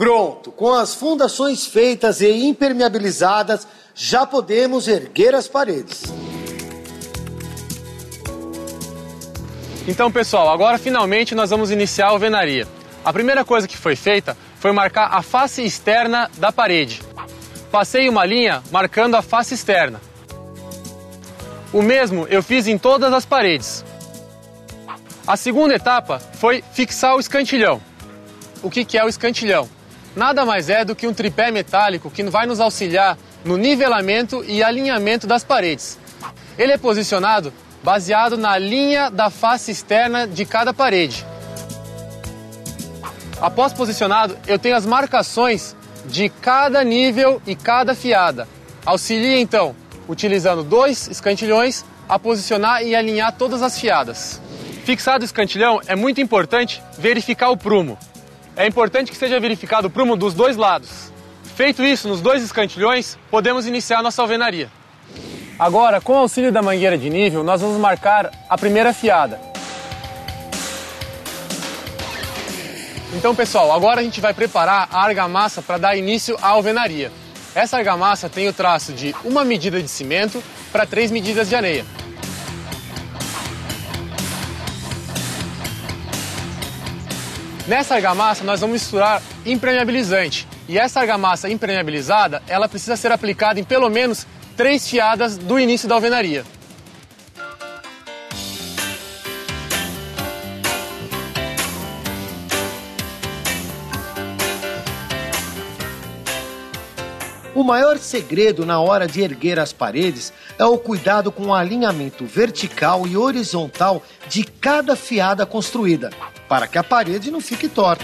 Pronto, com as fundações feitas e impermeabilizadas, já podemos erguer as paredes. Então, pessoal, agora finalmente nós vamos iniciar a alvenaria. A primeira coisa que foi feita foi marcar a face externa da parede. Passei uma linha marcando a face externa. O mesmo eu fiz em todas as paredes. A segunda etapa foi fixar o escantilhão. O que é o escantilhão? Nada mais é do que um tripé metálico que vai nos auxiliar no nivelamento e alinhamento das paredes. Ele é posicionado baseado na linha da face externa de cada parede. Após posicionado, eu tenho as marcações de cada nível e cada fiada. Auxilia então, utilizando 2 escantilhões, a posicionar e alinhar todas as fiadas. Fixado o escantilhão, é muito importante verificar o prumo. É importante que seja verificado o prumo dos 2 lados. Feito isso nos 2 escantilhões, podemos iniciar nossa alvenaria. Agora, com o auxílio da mangueira de nível, nós vamos marcar a primeira fiada. Então, pessoal, agora a gente vai preparar a argamassa para dar início à alvenaria. Essa argamassa tem o traço de 1 medida de cimento para 3 medidas de areia. Nessa argamassa nós vamos misturar impermeabilizante. E essa argamassa impermeabilizada, ela precisa ser aplicada em pelo menos 3 fiadas do início da alvenaria. O maior segredo na hora de erguer as paredes é o cuidado com o alinhamento vertical e horizontal de cada fiada construída, para que a parede não fique torta.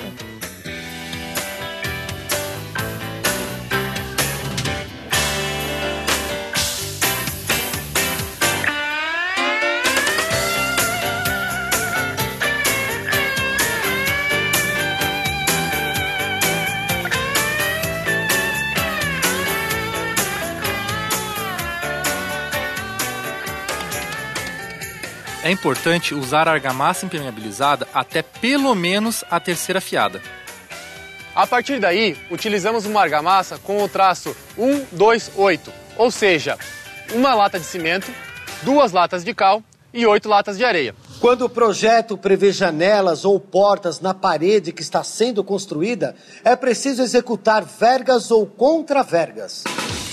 É importante usar a argamassa impermeabilizada até pelo menos a 3ª fiada. A partir daí, utilizamos uma argamassa com o traço 1, 2, 8, ou seja, 1 lata de cimento, 2 latas de cal e 8 latas de areia. Quando o projeto prevê janelas ou portas na parede que está sendo construída, é preciso executar vergas ou contravergas.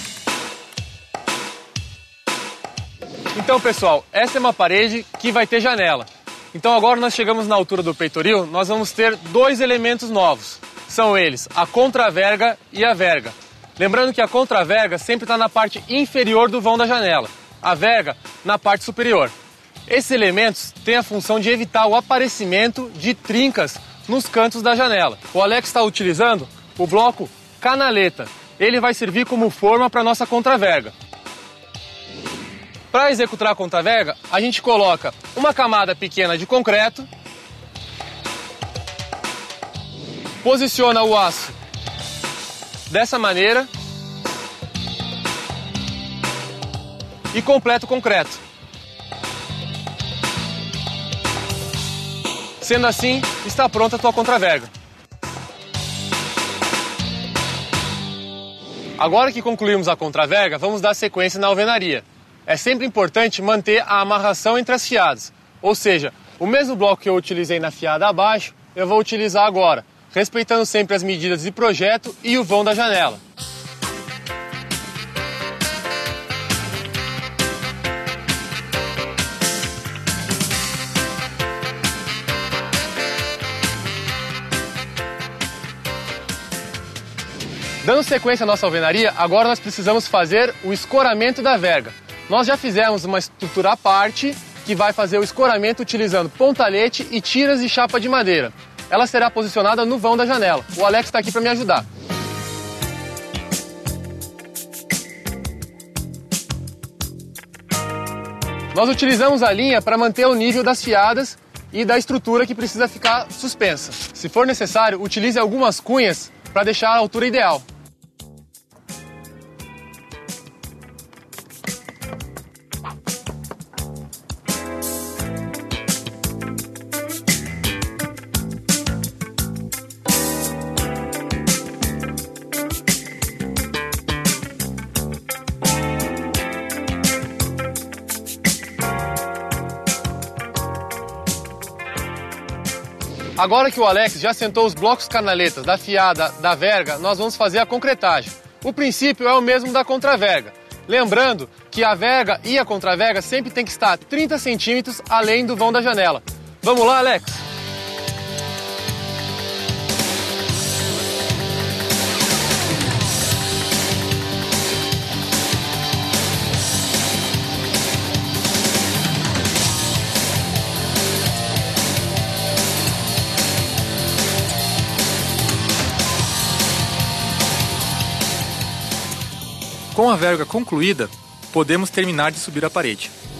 Então, pessoal, essa é uma parede que vai ter janela. Então agora nós chegamos na altura do peitoril, nós vamos ter 2 elementos novos. São eles a contraverga e a verga. Lembrando que a contraverga sempre está na parte inferior do vão da janela, a verga na parte superior. Esses elementos têm a função de evitar o aparecimento de trincas nos cantos da janela. O Alex está utilizando o bloco canaleta. Ele vai servir como forma para a nossa contraverga. Para executar a contraverga, a gente coloca uma camada pequena de concreto, posiciona o aço dessa maneira e completa o concreto. Sendo assim, está pronta a tua contraverga. Agora que concluímos a contraverga, vamos dar sequência na alvenaria. É sempre importante manter a amarração entre as fiadas, ou seja, o mesmo bloco que eu utilizei na fiada abaixo, eu vou utilizar agora, respeitando sempre as medidas de projeto e o vão da janela. Dando sequência à nossa alvenaria, agora nós precisamos fazer o escoramento da verga. Nós já fizemos uma estrutura à parte que vai fazer o escoramento utilizando pontalete e tiras de chapa de madeira. Ela será posicionada no vão da janela. O Alex está aqui para me ajudar. Nós utilizamos a linha para manter o nível das fiadas e da estrutura que precisa ficar suspensa. Se for necessário, utilize algumas cunhas para deixar a altura ideal. Agora que o Alex já assentou os blocos canaletas da fiada da verga, nós vamos fazer a concretagem. O princípio é o mesmo da contraverga. Lembrando que a verga e a contraverga sempre tem que estar 30 centímetros além do vão da janela. Vamos lá, Alex? Com a verga concluída, podemos terminar de subir a parede.